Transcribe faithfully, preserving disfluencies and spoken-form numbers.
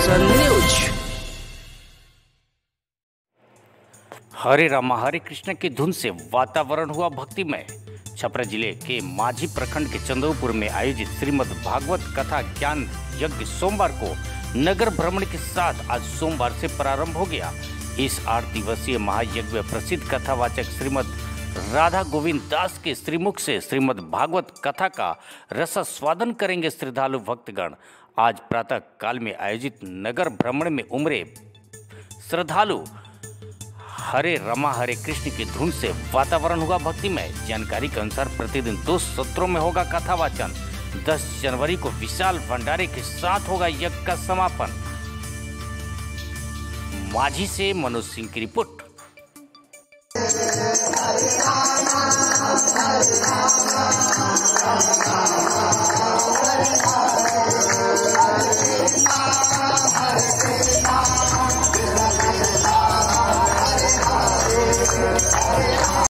दर्शन news. हरे रामा हरे कृष्ण की धुन से वातावरण हुआ भक्तिमय। छपरा जिले के माझी प्रखंड के चंदौपुर में आयोजित श्रीमद् भागवत कथा ज्ञान यज्ञ सोमवार को नगर भ्रमण के साथ आज सोमवार से प्रारंभ हो गया। इस आठ दिवसीय महायज्ञ में प्रसिद्ध कथावाचक श्रीमद् राधा गोविंद दास के श्रीमुख से श्रीमद् भागवत कथा का रसास्वादन करेंगे श्रद्धालु भक्तगण। आज प्रातः काल में आयोजित नगर भ्रमण में उमरे श्रद्धालु हरे रमा हरे कृष्ण की धुन से वातावरण हुआ भक्तिमय। जानकारी के अनुसार प्रतिदिन दो सत्रों में होगा कथा वाचन। दस जनवरी को विशाल भंडारे के साथ होगा यज्ञ का समापन। माझी से मनोज सिंह की रिपोर्ट।